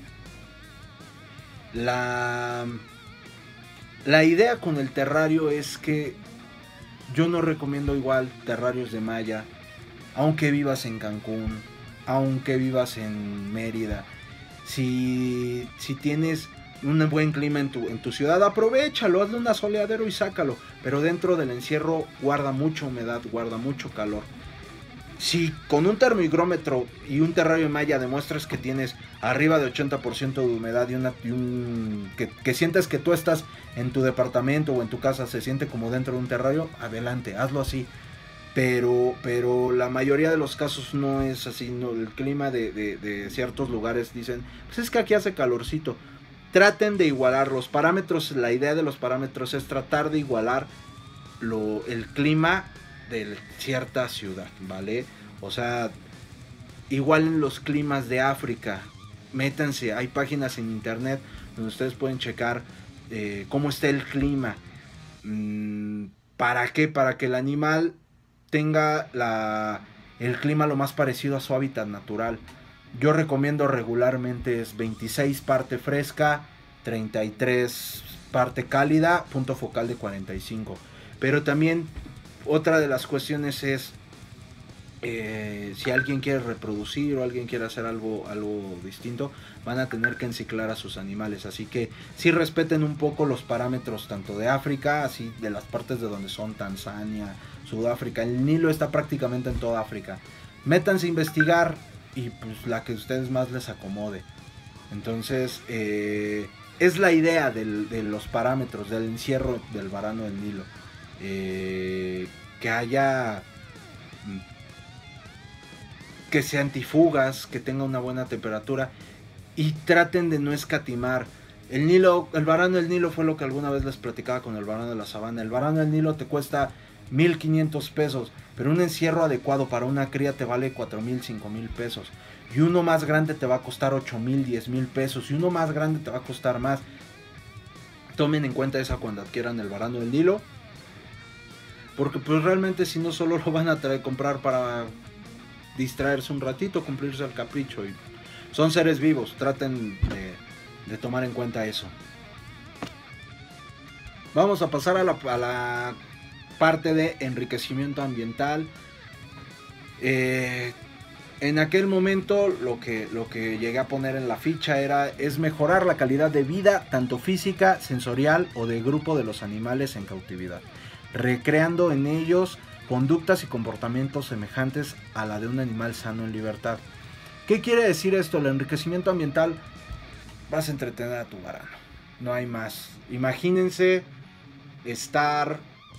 La, la idea con el terrario es que yo no recomiendo igual terrarios de malla, aunque vivas en Cancún, aunque vivas en Mérida. Si, si tienes un buen clima en tu, en tu ciudad, aprovéchalo, hazle un asoleadero y sácalo. Pero dentro del encierro guarda mucha humedad, guarda mucho calor. Si con un termigrómetro y un terrario de malla demuestras que tienes arriba de ochenta por ciento de humedad y, una, y un, que, que sientes que tú estás en tu departamento o en tu casa, se siente como dentro de un terrario, adelante, hazlo así. Pero, pero la mayoría de los casos no es así. No, el clima de, de, de ciertos lugares dicen, pues es que aquí hace calorcito. Traten de igualar los parámetros. La idea de los parámetros es tratar de igualar lo, el clima de cierta ciudad, ¿vale? O sea, igual en los climas de África, métanse, hay páginas en internet donde ustedes pueden checar eh, cómo está el clima. Mm, ¿Para qué? Para que el animal tenga la, el clima lo más parecido a su hábitat natural. Yo recomiendo regularmente es veintiséis parte fresca, treinta y tres parte cálida, punto focal de cuarenta y cinco. Pero también otra de las cuestiones es eh, si alguien quiere reproducir o alguien quiere hacer algo, algo distinto, van a tener que enciclar a sus animales. Así que sí respeten un poco los parámetros tanto de África, así de las partes de donde son, Tanzania, Sudáfrica. El Nilo está prácticamente en toda África. métanse a investigar y pues la que a ustedes más les acomode. Entonces, eh, es la idea del, de los parámetros del encierro del varano del Nilo. Eh, que haya, que sea antifugas, que tenga una buena temperatura y traten de no escatimar. El Nilo, el varano del Nilo fue lo que alguna vez les platicaba con el varano de la sabana. El varano del Nilo te cuesta mil quinientos pesos, pero un encierro adecuado para una cría te vale cuatro mil, cinco mil pesos. Y uno más grande te va a costar ocho mil, diez mil pesos. Y uno más grande te va a costar más. Tomen en cuenta eso cuando adquieran el varano del Nilo. Porque pues realmente si no solo lo van a traer, comprar para distraerse un ratito, cumplirse el capricho. Y son seres vivos, traten de, de tomar en cuenta eso. Vamos a pasar a la, a la parte de enriquecimiento ambiental. Eh, en aquel momento lo que, lo que llegué a poner en la ficha era es mejorar la calidad de vida, tanto física, sensorial o de grupo de los animales en cautividad, recreando en ellos conductas y comportamientos semejantes a la de un animal sano en libertad. ¿Qué quiere decir esto? El enriquecimiento ambiental, vas a entretener a tu varano, no hay más. Imagínense estar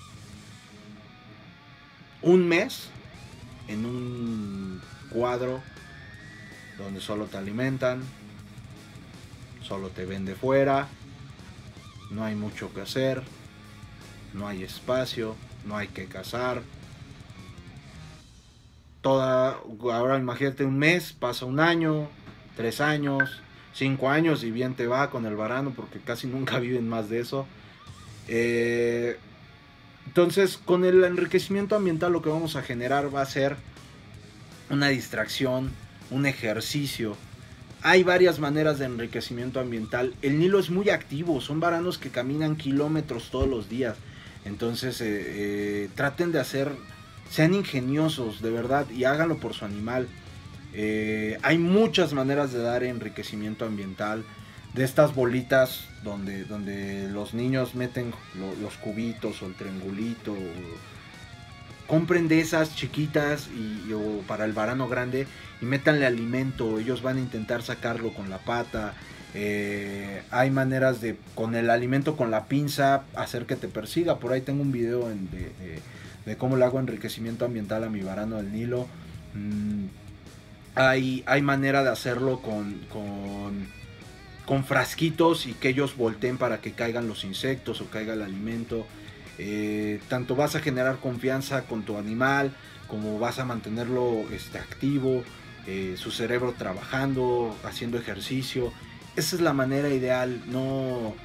un mes en un cuadro donde solo te alimentan, solo te ven de fuera, no hay mucho que hacer, no hay espacio, no hay que cazar. Toda, ahora imagínate un mes, pasa un año, tres años, cinco años y bien te va con el varano porque casi nunca viven más de eso. Eh, entonces con el enriquecimiento ambiental lo que vamos a generar va a ser una distracción, un ejercicio. Hay varias maneras de enriquecimiento ambiental. El Nilo es muy activo, son varanos que caminan kilómetros todos los días. Entonces eh, eh, traten de hacer, sean ingeniosos de verdad y háganlo por su animal. Eh, hay muchas maneras de dar enriquecimiento ambiental. De estas bolitas donde, donde los niños meten lo, los cubitos o el triangulito. O, compren de esas chiquitas y, o para el varano grande y métanle alimento. Ellos van a intentar sacarlo con la pata. Eh, hay maneras de con el alimento, con la pinza, hacer que te persiga. Por ahí tengo un video en, de, de, de cómo le hago enriquecimiento ambiental a mi varano del Nilo. Mm, hay, hay manera de hacerlo con, con, con frasquitos y que ellos volteen para que caigan los insectos o caiga el alimento. Eh, tanto vas a generar confianza con tu animal como vas a mantenerlo este, activo, eh, su cerebro trabajando, haciendo ejercicio. Esa es la manera ideal. No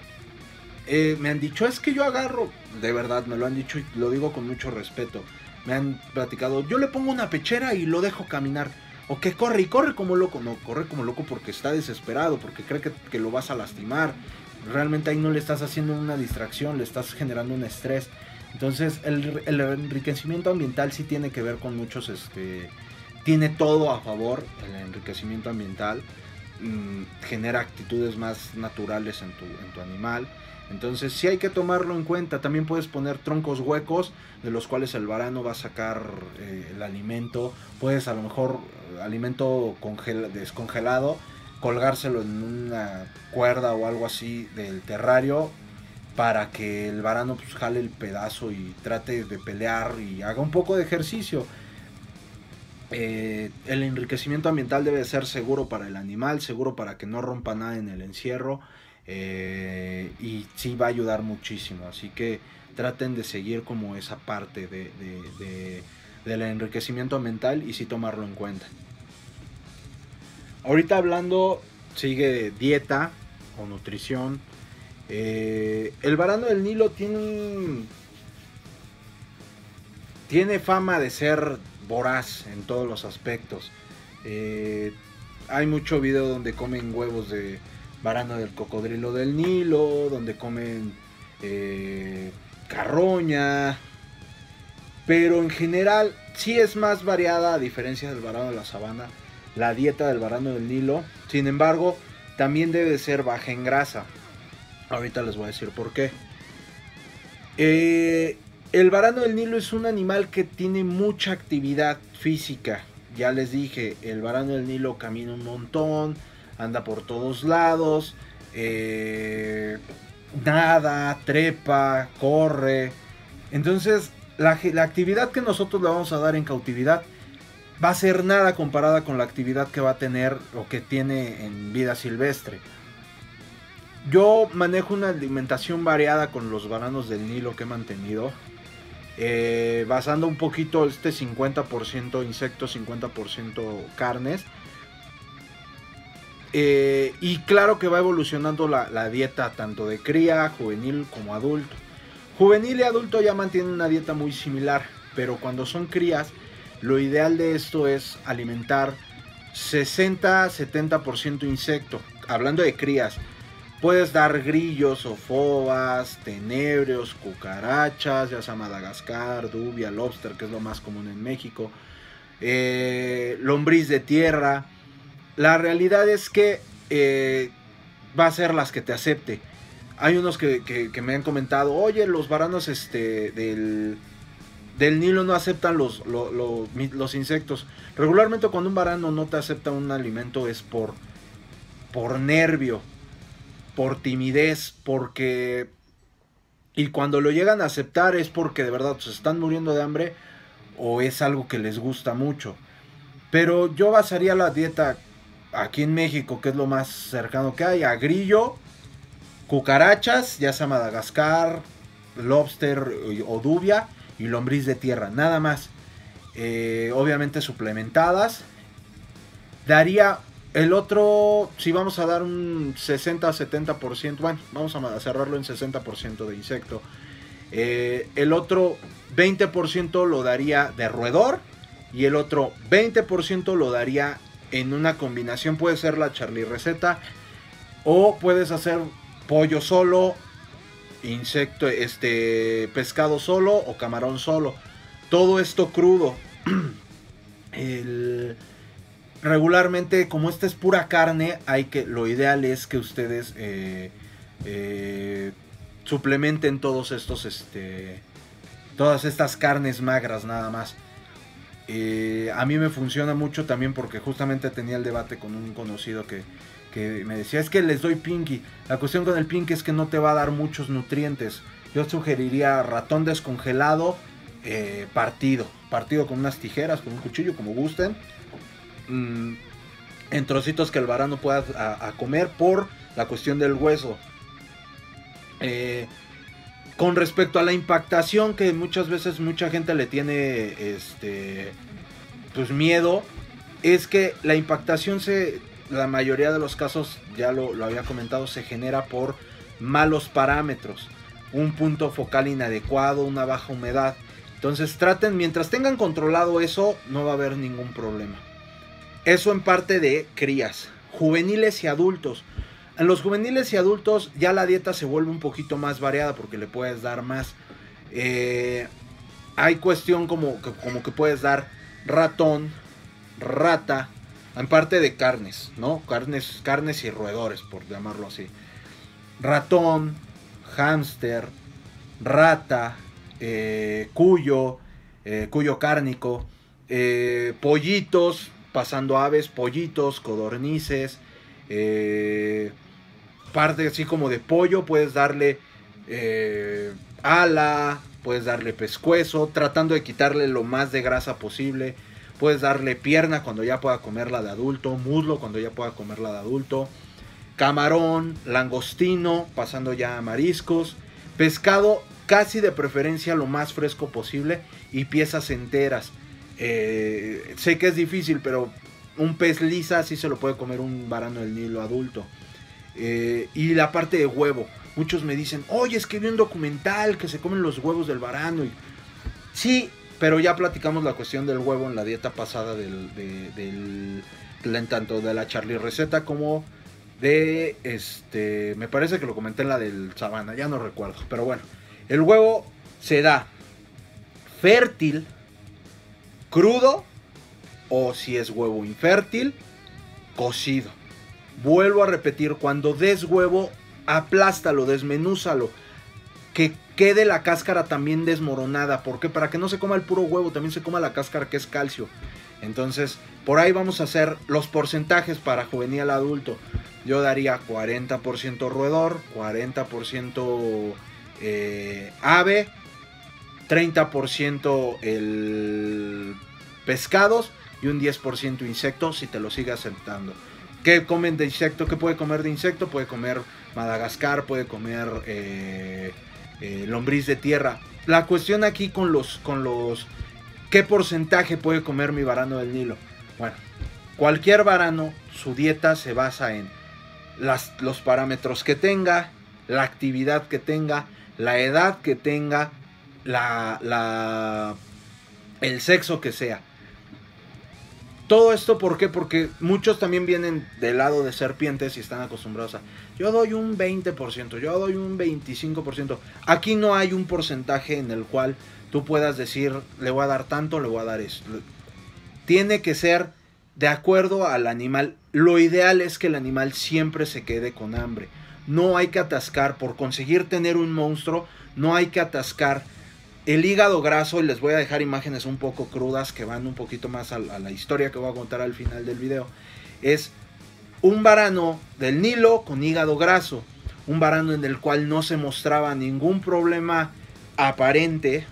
eh, me han dicho es que yo agarro, de verdad me lo han dicho y lo digo con mucho respeto. Me han platicado, yo le pongo una pechera y lo dejo caminar. O que corre y corre como loco. No, corre como loco porque está desesperado, porque cree que, que lo vas a lastimar. Realmente ahí no le estás haciendo una distracción, le estás generando un estrés. Entonces el, el enriquecimiento ambiental sí tiene que ver con muchos, este, tiene todo a favor. El enriquecimiento ambiental mmm, genera actitudes más naturales en tu, en tu animal. Entonces sí hay que tomarlo en cuenta. También puedes poner troncos huecos de los cuales el varano va a sacar eh, el alimento. Puedes a lo mejor alimento congel- descongelado, colgárselo en una cuerda o algo así del terrario para que el varano pues, jale el pedazo y trate de pelear y haga un poco de ejercicio. Eh, el enriquecimiento ambiental debe ser seguro para el animal, seguro para que no rompa nada en el encierro, eh, y sí va a ayudar muchísimo. Así que traten de seguir como esa parte de, de, de, del enriquecimiento ambiental y sí tomarlo en cuenta. Ahorita hablando, sigue dieta o nutrición. Eh, el varano del Nilo tiene, tiene fama de ser voraz en todos los aspectos. Eh, hay mucho video donde comen huevos de varano del cocodrilo del Nilo, donde comen eh, carroña. Pero en general sí es más variada a diferencia del varano de la sabana. La dieta del varano del Nilo, sin embargo, también debe ser baja en grasa. Ahorita les voy a decir por qué. Eh, el varano del Nilo es un animal que tiene mucha actividad física. ya les dije, el varano del Nilo camina un montón, anda por todos lados, eh, nada, trepa, corre. Entonces la, la actividad que nosotros le vamos a dar en cautividad va a ser nada comparada con la actividad que va a tener o que tiene en vida silvestre. Yo manejo una alimentación variada con los varanos del Nilo que he mantenido, eh, basando un poquito este cincuenta por ciento insectos, cincuenta por ciento carnes. Eh, y claro que va evolucionando la, la dieta tanto de cría, juvenil como adulto. Juvenil y adulto ya mantienen una dieta muy similar, pero cuando son crías, lo ideal de esto es alimentar sesenta a setenta por ciento insecto. Hablando de crías, puedes dar grillos, ofobas, tenebrios, cucarachas, ya sea Madagascar, dubia, lobster, que es lo más común en México, eh, lombriz de tierra. La realidad es que eh, va a ser las que te acepte. Hay unos que, que, que me han comentado, oye, los varanos este, del, del Nilo no aceptan los, lo, lo, los insectos. Regularmente cuando un varano no te acepta un alimento es por, por nervio, por timidez, porque... Y cuando lo llegan a aceptar es porque de verdad se están muriendo de hambre o es algo que les gusta mucho. Pero yo basaría la dieta aquí en México, que es lo más cercano que hay, a grillo, cucarachas, ya sea Madagascar, lobster o dubia, y lombriz de tierra, nada más. Eh, obviamente suplementadas. Daría el otro, si vamos a dar un sesenta a setenta por ciento, bueno, vamos a cerrarlo en sesenta por ciento de insecto. Eh, el otro veinte por ciento lo daría de roedor y el otro veinte por ciento lo daría en una combinación. Puede ser la Charlie receta o puedes hacer pollo solo, insecto, este, pescado solo o camarón solo. Todo esto crudo. El, regularmente, como esta es pura carne, hay que, lo ideal es que ustedes eh, eh, suplementen todos estos, este, todas estas carnes magras nada más. Eh, a mí me funciona mucho también porque justamente tenía el debate con un conocido que, que me decía, es que les doy Pinky. La cuestión con el Pinky es que no te va a dar muchos nutrientes. Yo sugeriría ratón descongelado, eh, partido. Partido con unas tijeras, con un cuchillo, como gusten. Mm, en trocitos que el varano pueda a, a comer por la cuestión del hueso. Eh, con respecto a la impactación, que muchas veces mucha gente le tiene este pues miedo, es que la impactación se, la mayoría de los casos, ya lo, lo había comentado, se genera por malos parámetros, un punto focal inadecuado, una baja humedad. Entonces traten, mientras tengan controlado eso, no va a haber ningún problema. Eso en parte de crías, juveniles y adultos. En los juveniles y adultos ya la dieta se vuelve un poquito más variada porque le puedes dar más. Eh, hay cuestión como que, como que puedes dar ratón, rata, en parte de carnes, ¿no? Carnes, carnes y roedores, por llamarlo así. Ratón, hámster, rata, eh, cuyo, eh, cuyo cárnico, eh, pollitos, pasando aves, pollitos, codornices, eh, parte así como de pollo, puedes darle eh, ala, puedes darle pescuezo, tratando de quitarle lo más de grasa posible. Puedes darle pierna cuando ya pueda comerla de adulto, muslo cuando ya pueda comerla de adulto, camarón, langostino, pasando ya a mariscos, pescado casi de preferencia lo más fresco posible y piezas enteras. Eh, sé que es difícil, pero un pez lisa sí se lo puede comer un varano del Nilo adulto. Eh, y la parte de huevo, muchos me dicen, oye, es que vi un documental que se comen los huevos del varano. Y... sí, pero ya platicamos la cuestión del huevo en la dieta pasada del, de, del, del tanto de la Charlie receta como de este, me parece que lo comenté en la del Sabana, ya no recuerdo, pero bueno, el huevo se da fértil, crudo, o si es huevo infértil, cocido. Vuelvo a repetir, cuando des huevo, aplástalo, desmenúzalo, que quede la cáscara también desmoronada. ¿Por qué? Para que no se coma el puro huevo, también se coma la cáscara, que es calcio. Entonces, por ahí vamos a hacer los porcentajes para juvenil adulto. Yo daría cuarenta por ciento roedor, cuarenta por ciento eh, ave, treinta por ciento el pescados y un diez por ciento insectos si te lo sigue aceptando. ¿Qué comen de insecto? ¿Qué puede comer de insecto? Puede comer Madagascar, puede comer eh, eh, lombriz de tierra. La cuestión aquí con los, con los... ¿Qué porcentaje puede comer mi varano del Nilo? Bueno, cualquier varano, su dieta se basa en las, los parámetros que tenga, la actividad que tenga, la edad que tenga, la, la, el sexo que sea. Todo esto, ¿por qué? Porque muchos también vienen del lado de serpientes y están acostumbrados a... Yo doy un veinte por ciento, yo doy un veinticinco por ciento. Aquí no hay un porcentaje en el cual tú puedas decir, le voy a dar tanto, le voy a dar esto. Tiene que ser de acuerdo al animal. Lo ideal es que el animal siempre se quede con hambre. No hay que atascar, por conseguir tener un monstruo, no hay que atascar el hígado graso. Y les voy a dejar imágenes un poco crudas que van un poquito más a, a la historia que voy a contar al final del video. Es un varano del Nilo con hígado graso, un varano en el cual no se mostraba ningún problema aparente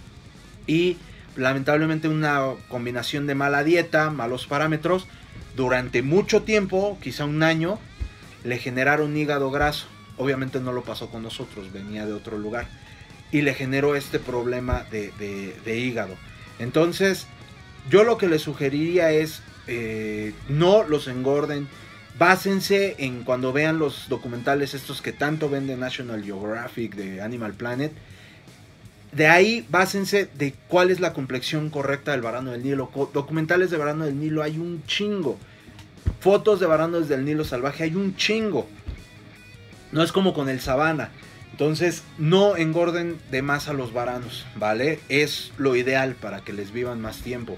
y lamentablemente una combinación de mala dieta, malos parámetros, durante mucho tiempo, quizá un año, le generaron hígado graso. Obviamente no lo pasó con nosotros, venía de otro lugar y le generó este problema de, de, de hígado. Entonces yo lo que les sugeriría es eh, no los engorden. Básense en cuando vean los documentales estos que tanto vende National Geographic, de Animal Planet. De ahí básense de cuál es la complexión correcta del varano del Nilo. Documentales de varano del Nilo hay un chingo. Fotos de varanos del Nilo salvaje hay un chingo. No es como con el sabana. Entonces no engorden de más a los varanos, ¿vale? Es lo ideal para que les vivan más tiempo.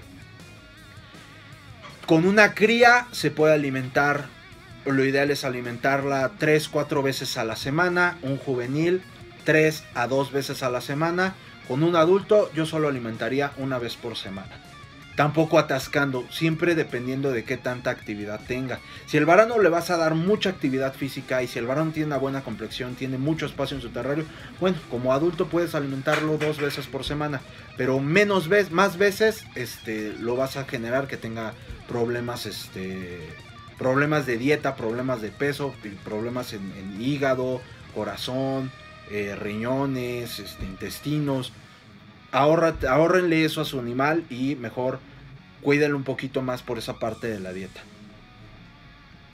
Con una cría se puede alimentar, lo ideal es alimentarla tres cuatro veces a la semana. Un juvenil tres a dos veces a la semana. Con un adulto yo solo alimentaría una vez por semana. Tampoco atascando, siempre dependiendo de qué tanta actividad tenga. Si el varano le vas a dar mucha actividad física y si el varano tiene una buena complexión, tiene mucho espacio en su terrario, bueno, como adulto puedes alimentarlo dos veces por semana, pero menos veces, más veces este, lo vas a generar que tenga problemas, este, problemas de dieta, problemas de peso, problemas en, en hígado, corazón, eh, riñones, este, intestinos. Ahorra, ahórrenle eso a su animal y mejor cuídenlo un poquito más por esa parte de la dieta.